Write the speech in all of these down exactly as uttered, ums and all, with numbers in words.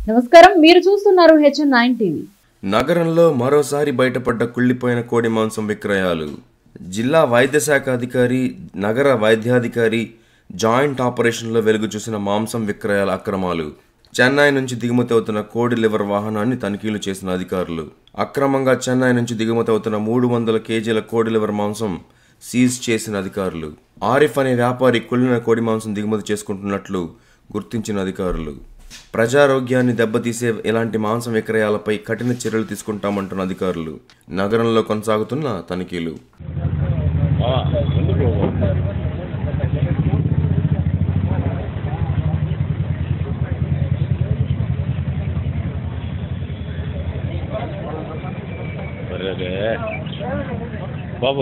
నమస్కారం, మీరు చూస్తున్నారు హెచ్ ఎన్ నైన్ టీవీ. నగరంలో మరోసారి బయటపడ్డ కుళ్ళిపోయిన కోడి మాంసం విక్రయాలు. జిల్లా వైద్య శాఖ అధికారి, నగర వైద్యాధికారి జాయింట్ ఆపరేషన్లో వెలుగు చూసిన మాంసం విక్రయాల అక్రమాలు. చెన్నై నుంచి దిగుమతి అవుతున్న కోడి లివర్ వాహనాన్ని తనిఖీలు చేసిన అధికారులు అక్రమంగా చెన్నై నుంచి దిగుమతి అవుతున్న మూడు వందల కేజీల కోడి లివర్ మాంసం సీజ్ చేసిన అధికారులు. ఆరిఫ్ అనే వ్యాపారి కుళ్ళిన కోడి మాంసం దిగుమతి చేసుకుంటున్నట్లు గుర్తించిన అధికారులు. ప్రజారోగ్యాన్ని దెబ్బతీసే ఇలాంటి మాంసం విక్రయాలపై కఠిన చర్యలు తీసుకుంటామంటున్న అధికారులు. నగరంలో కొనసాగుతున్న తనిఖీలు. బాబు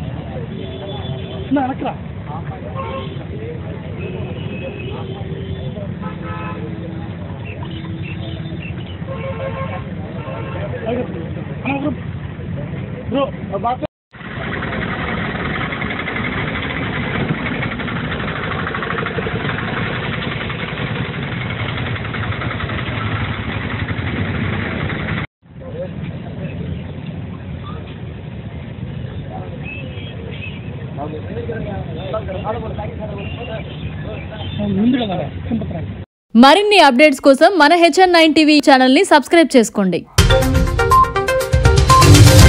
మరిన్ని అప్డేట్స్ కోసం మన H N nine TV channel ని సబ్స్క్రైబ్ చేసుకోండి.